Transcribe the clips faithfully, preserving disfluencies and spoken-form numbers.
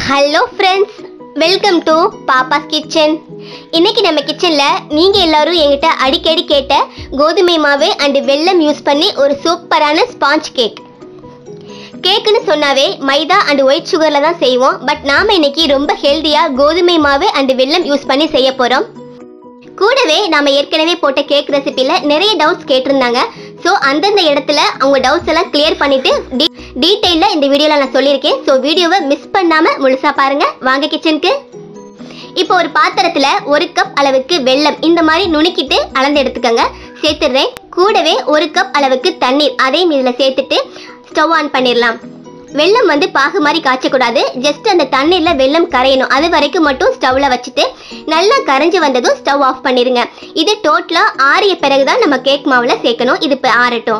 Hello friends, welcome to Pappa's kitchen. இன்னைக்கு நம்ம கிச்சனில் நீங்கள் எல்லாரும் என்கிட்ட அடிக்கடி கேட்ட கோதுமை மாவு அண்டு வெல்லம் யூஸ் பண்ணி ஒரு சூப்பரான ஸ்பாஞ்ச் கேக். கேக்குன்னு சொன்னாவே மைதா அண்டு ஒயிட் சுகரில் தான் செய்வோம். பட் நாம் இன்னைக்கு ரொம்ப ஹெல்த்தியாக கோதுமை மாவு அண்டு வெல்லம் யூஸ் பண்ணி செய்ய போகிறோம். கூடவே நாம் ஏற்கனவே போட்ட கேக் ரெசிபியில் நிறைய டவுட்ஸ் கேட்டிருந்தாங்க. ஸோ அந்தந்த இடத்துல அவங்க டவுட்ஸ் எல்லாம் கிளியர் பண்ணிட்டு டீ டீட்டெயிலில் இந்த வீடியோவில் நான் சொல்லியிருக்கேன். ஸோ வீடியோவை மிஸ் பண்ணாமல் முழுசாக பாருங்கள். வாங்க கிச்சனுக்கு. இப்போ ஒரு பாத்திரத்தில் ஒரு கப் அளவுக்கு வெல்லம் இந்த மாதிரி நுணுக்கிட்டு அளந்து எடுத்துக்கோங்க. சேர்த்துடுறேன். கூடவே ஒரு கப் அளவுக்கு தண்ணீர் அதையும் இதில் சேர்த்துட்டு ஸ்டவ் ஆன் பண்ணிடலாம். வெல்லம் வந்து பாகு மாதிரி காய்ச்சக்கூடாது. ஜஸ்ட் அந்த தண்ணீரில் வெல்லம் கரையணும். அது வரைக்கும் மட்டும் ஸ்டவ்வில் வச்சுட்டு நல்லா கரைஞ்சி வந்ததும் ஸ்டவ் ஆஃப் பண்ணிடுங்க. இது டோட்டலாக ஆறிய பிறகு தான் நம்ம கேக் மாவில் சேர்க்கணும். இது இப்போ ஆறட்டும்.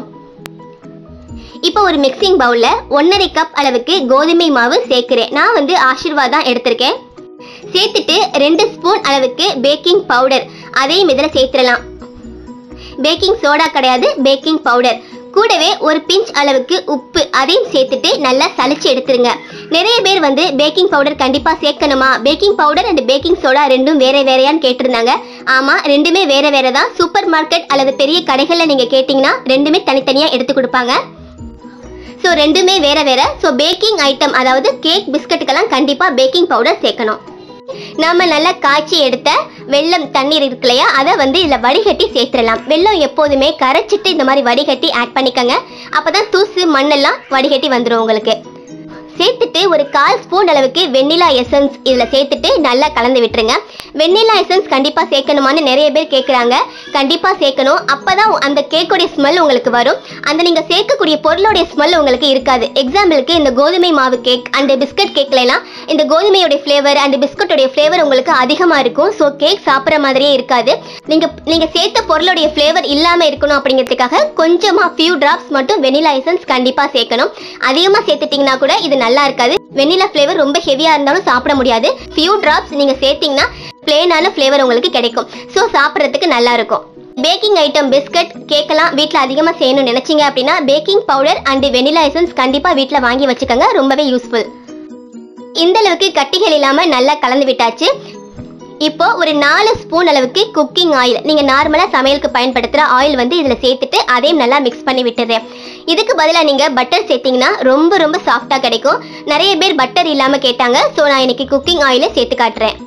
இப்போ ஒரு மிக்சிங் பவுலில் ஒன்றரை கப் அளவுக்கு கோதுமை மாவு சேர்க்கிறேன். நான் வந்து ஆசீர்வாத் தான் எடுத்திருக்கேன். சேர்த்துட்டு ரெண்டு ஸ்பூன் அளவுக்கு பேக்கிங் பவுடர் அதையும் இதில் சேர்த்துடலாம். பேக்கிங் சோடா கிடையாது, பேக்கிங் பவுடர். கூடவே ஒரு பிஞ்ச் அளவுக்கு உப்பு அதையும் சேர்த்துட்டு நல்லா சலிச்சு எடுத்துருங்க. நிறைய பேர் வந்து பேக்கிங் பவுடர் கண்டிப்பாக சேர்க்கணுமா, baking powder and baking soda ரெண்டும் வேற வேறையான்னு கேட்டிருந்தாங்க. ஆமாம், ரெண்டுமே வேற வேற தான். சூப்பர் மார்க்கெட் அல்லது பெரிய கடைகளில் நீங்கள் கேட்டிங்கன்னா ரெண்டுமே தனித்தனியாக எடுத்து கொடுப்பாங்க. ஸோ ரெண்டுமே வேற வேற. ஸோ பேக்கிங் ஐட்டம் அதாவது கேக் பிஸ்கட்டுக்கெல்லாம் கண்டிப்பாக பேக்கிங் பவுடர் சேர்க்கணும். நாம நல்லா காய்ச்சி எடுத்த வெல்லம் தண்ணீர் இருக்கு இல்லையா, அதை வந்து இதில் வடிகட்டி சேர்த்துடலாம். வெல்லம் எப்போதுமே கரைச்சிட்டு இந்த மாதிரி வடிகட்டி ஆட் பண்ணிக்கோங்க. அப்போ தான் தூசு மண்ணெல்லாம் வடிகட்டி வந்துடும் உங்களுக்கு. சேர்த்துட்டு ஒரு கால் ஸ்பூன் அளவுக்கு வெண்ணிலா எசன்ஸ் இதில் சேர்த்துட்டு நல்லா கலந்து விட்டுருங்க. வெண்ணிலா எசன்ஸ் கண்டிப்பாக சேர்க்கணுமான்னு நிறைய பேர் கேட்குறாங்க. கண்டிப்பாக சேர்க்கணும். அப்போ தான் அந்த கேக்குடைய ஸ்மெல் உங்களுக்கு வரும். அந்த நீங்கள் சேர்க்கக்கூடிய பொருளுடைய ஸ்மெல் உங்களுக்கு இருக்காது. எக்ஸாம்பிளுக்கு இந்த கோதுமை மாவு கேக் அண்ட் பிஸ்கட் கேக்லாம் இந்த கோதுமையோடைய ஃப்ளேவர் அண்ட் பிஸ்கட்டோடைய ஃப்ளேவர் உங்களுக்கு அதிகமாக இருக்கும். ஸோ கேக் சாப்பிட்ற மாதிரியே இருக்காது. நீங்கள் நீங்கள் சேர்த்த பொருளுடைய ஃப்ளேவர் இல்லாமல் இருக்கணும் அப்படிங்கிறதுக்காக கொஞ்சமாக ஃபியூ டிராப்ஸ் மட்டும் வெண்ணிலா எசன்ஸ் கண்டிப்பாக சேர்க்கணும். அதிகமாக சேர்த்துட்டிங்கன்னா கூட இது நல்லா இருக்காது. வெண்ணிலா ஃப்ளேவர் ரொம்ப ஹெவியா இருந்தாலும் சாப்பிட முடியாது. ஃபியூ டிராப்ஸ் நீங்க சேர்த்தீங்கன்னா பிளேனான ஃப்ளேவர் உங்களுக்கு கிடைக்கும். ஸோ சாப்பிட்றதுக்கு நல்லா இருக்கும். பேக்கிங் ஐட்டம் பிஸ்கட் கேக்கெல்லாம் வீட்டில் அதிகமாக செய்யணும்னு நினைச்சிங்க அப்படின்னா baking powder and vanilla essence கண்டிப்பாக வீட்டில் வாங்கி வச்சுக்கோங்க. ரொம்பவே யூஸ்ஃபுல். இந்த அளவுக்கு கட்டிகள் இல்லாமல் நல்லா கலந்து விட்டாச்சு. இப்போ ஒரு நாலு ஸ்பூன் அளவுக்கு குக்கிங் ஆயில், நீங்கள் நார்மலாக சமையலுக்கு பயன்படுத்துகிற ஆயில் வந்து இதில் சேர்த்துட்டு அதையும் நல்லா மிக்ஸ் பண்ணி விட்டுறேன். இதுக்கு பதிலாக நீங்கள் பட்டர் சேர்த்திங்கன்னா ரொம்ப ரொம்ப சாஃப்டாக கிடைக்கும். நிறைய பேர் பட்டர் இல்லாமல் கேட்டாங்க. ஸோ நான் இன்னைக்கு குக்கிங் ஆயிலை சேர்த்து காட்டுறேன்.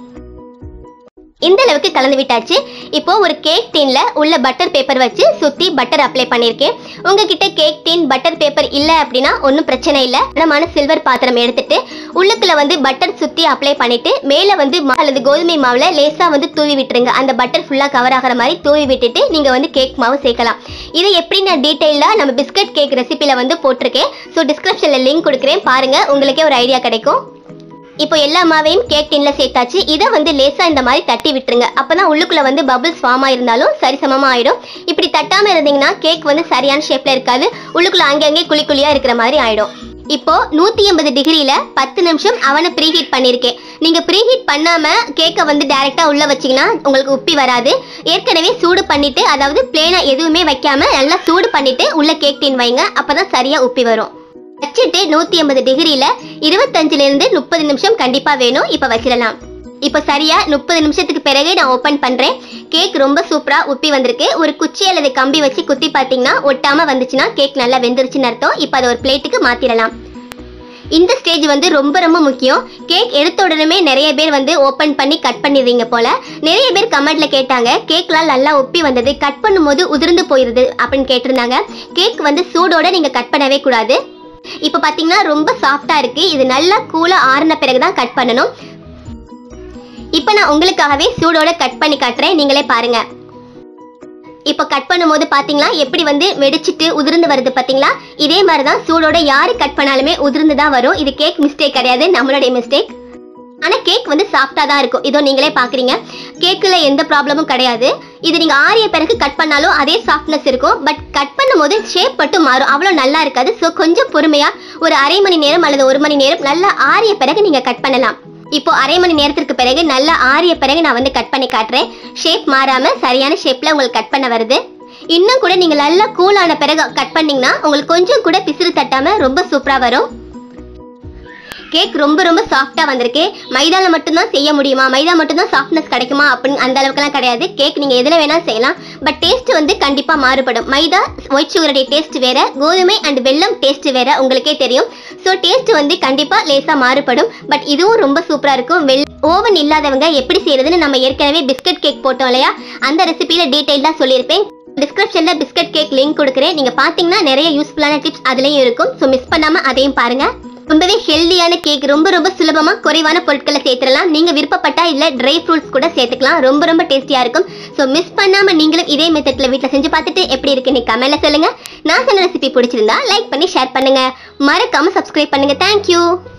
இந்த அளவுக்கு கலந்து விட்டாச்சு. இப்போ ஒரு கேக் டீன்ல உள்ள பட்டர் பேப்பர் வச்சு சுற்றி பட்டர் அப்ளை பண்ணியிருக்கேன். உங்ககிட்ட கேக் டீன் பட்டர் பேப்பர் இல்லை அப்படின்னா ஒன்றும் பிரச்சனை இல்லை. நம்ம சில்வர் பாத்திரம் எடுத்துட்டு உள்ளுக்குள்ள வந்து பட்டர் சுற்றி அப்ளை பண்ணிட்டு மேலே வந்து அல்லது கோதுமை மாவில் லேசாக வந்து தூவி விட்டுருங்க. அந்த பட்டர் ஃபுல்லாக கவர் ஆகிற மாதிரி தூவி விட்டுட்டு நீங்கள் வந்து கேக் மாவு சேர்க்கலாம். இதை எப்படி நான் டீட்டெயிலாக நம்ம பிஸ்கட் கேக் ரெசிபியில் வந்து போட்டிருக்கேன். ஸோ டிஸ்கிரிப்ஷனில் லிங்க் கொடுக்குறேன், பாருங்கள், உங்களுக்கே ஒரு ஐடியா கிடைக்கும். இப்போ எல்லா மாவையும் கேக் டின்ல சேர்த்தாச்சு. இதை வந்து லேசா இந்த மாதிரி தட்டி விட்டுருங்க. அப்பதான் உள்ளுக்குள்ள வந்து பபிள்ஸ் ஃபார்ம் ஆயிருந்தாலும் சரிசமமா ஆயிடும். இப்படி தட்டாம இருந்தீங்கன்னா கேக் வந்து சரியான ஷேப்ல இருக்காது. உள்ளுக்குள்ள அங்கங்கே குழி குழியா இருக்கிற மாதிரி ஆயிடும். இப்போ நூத்தி எண்பது டிகிரியில பத்து நிமிஷம் அவனை ப்ரீஹீட் பண்ணிருக்கேன். நீங்க ப்ரீஹீட் பண்ணாம கேக்கை வந்து டைரக்டா உள்ள வச்சீங்கன்னா உங்களுக்கு உப்பி வராது. ஏற்கனவே சூடு பண்ணிட்டு, அதாவது பிளேனா எதுவுமே வைக்காம நல்லா சூடு பண்ணிட்டு உள்ள கேக் டின் வைங்க. அப்பதான் சரியா உப்பி வரும். வச்சுட்டு நூற்றி ஐம்பது டிகிரியில் இருபத்தஞ்சிலேருந்து முப்பது நிமிஷம் கண்டிப்பாக வேணும். இப்போ வச்சிடலாம். இப்போ சரியாக முப்பது நிமிஷத்துக்கு பிறகு நான் ஓப்பன் பண்ணுறேன். கேக் ரொம்ப சூப்பராக உப்பி வந்திருக்கு. ஒரு குச்சி அல்லது கம்பி வச்சு குத்தி பார்த்தீங்கன்னா ஒட்டாமல் வந்துச்சுன்னா கேக் நல்லா வெந்துருச்சுன்னு அர்த்தம். இப்போ அதை ஒரு பிளேட்டுக்கு மாற்றிடலாம். இந்த ஸ்டேஜ் வந்து ரொம்ப ரொம்ப முக்கியம். கேக் எடுத்த உடனே நிறைய பேர் வந்து ஓப்பன் பண்ணி கட் பண்ணிடுறீங்க போல. நிறைய பேர் கமெண்ட்ல கேட்டாங்க, கேக்லாம் நல்லா ஒப்பி வந்தது, கட் பண்ணும்போது உதிர்ந்து போயிருது அப்படின்னு கேட்டிருந்தாங்க. கேக் வந்து சூடோட நீங்கள் கட் பண்ணவே கூடாது. இப்போ பார்த்தீங்கன்னா ரொம்ப சாஃப்டா இருக்கு. இது நல்லா கூலா ஆறின பிறகுதான் கட் பண்ணணும். இப்போ நான் உங்களுக்காகவே சூடோட கட் பண்ணி காட்டுறேன், நீங்களே பாருங்க. இப்போ கட் பண்ணும்போது பார்த்தீங்களா எப்படி வந்து வெடிச்சிட்டு உதிர்ந்து வருது பார்த்தீங்களா? இதே மாதிரி தான் சூடோட யாரு கட் பண்ணாலுமே உதிர்ந்து தான் வரும். இது கேக் மிஸ்டேக் கிடையாது, நம்மளுடைய மிஸ்டேக். ஆனால் கேக் வந்து சாஃப்டாக தான் இருக்கும். இதோ நீங்களே பார்க்குறீங்க, கேக்கில் எந்த ப்ராப்ளமும் கிடையாது. இது நீங்கள் ஆறிய பிறகு கட் பண்ணாலும் அதே சாஃப்ட்னஸ் இருக்கும். பட் கட் பண்ணும்போது ஷேப் மட்டும் மாறும், அவ்வளோ நல்லா இருக்காது. ஸோ கொஞ்சம் பொறுமையாக ஒரு அரை மணி நேரம் அல்லது ஒரு மணி நேரம் நல்லா ஆறிய பிறகு நீங்கள் கட் பண்ணலாம். இப்போ அரை மணி நேரத்திற்கு பிறகு நல்லா ஆறிய பிறகு நான் வந்து கட் பண்ணி காட்டுறேன். ஷேப் மாறாமல் சரியான ஷேப்பில் உங்களுக்கு கட் பண்ண வருது. இன்னும் கூட நீங்கள் நல்லா கூலான பிறகு கட் பண்ணிங்கன்னா உங்களுக்கு கொஞ்சம் கூட பிசிறு தட்டாமல் ரொம்ப சூப்பராக வரும். கேக் ரொம்ப ரொம்ப சாஃப்டா வந்திருக்கு. மைதால மட்டும்தான் செய்ய முடியுமா, மைதா மட்டும்தான் சாஃப்ட்னஸ் கிடைக்குமா அப்படின்னு அந்த அளவுக்குலாம் கிடையாது. கேக் நீங்க எதுல வேணா செய்யலாம். பட் டேஸ்ட் வந்து கண்டிப்பா மாறுபடும். மைதா ஒயிட் சுகருடைய டேஸ்ட் வேற, கோதுமை அண்ட் வெல்லம் டேஸ்ட் வேற, உங்களுக்கே தெரியும். ஸோ டேஸ்ட் வந்து கண்டிப்பா லேசா மாறுபடும். பட் இதுவும் ரொம்ப சூப்பரா இருக்கும். வெல் ஓவன் இல்லாதவங்க எப்படி செய்யறதுன்னு நம்ம ஏற்கனவே பிஸ்கட் கேக் போட்டோம் இல்லையா, அந்த ரெசிபியில டீடைல்டா சொல்லியிருப்பேன். டிஸ்கிரிப்ஷன்ல பிஸ்கட் கேக் லிங்க் கொடுக்குறேன். நீங்க பாத்தீங்கன்னா நிறைய யூஸ்ஃபுல்லான டிப்ஸ் அதுலயும் இருக்கும். ஸோ மிஸ் பண்ணாம அதையும் பாருங்க. ரொம்பவே ஹெல்தியான கேக், ரொம்ப ரொம்ப சுலபமா குறைவான பொருட்களை சேர்த்துடலாம். நீங்க விருப்பப்பட்டா இல்ல ட்ரை ஃப்ரூட்ஸ் கூட சேர்த்துக்கலாம். ரொம்ப ரொம்ப டேஸ்டியா இருக்கும். ஸோ மிஸ் பண்ணாம நீங்களும் இதே மெத்தட்ல வீட்டில் செஞ்சு பார்த்துட்டு எப்படி இருக்குன்னு கமெண்ட்ல சொல்லுங்க. நான் சொன்ன ரெசிபி பிடிச்சிருந்தா லைக் பண்ணி ஷேர் பண்ணுங்க. மறக்காம சப்ஸ்கிரைப் பண்ணுங்க. தேங்க்யூ.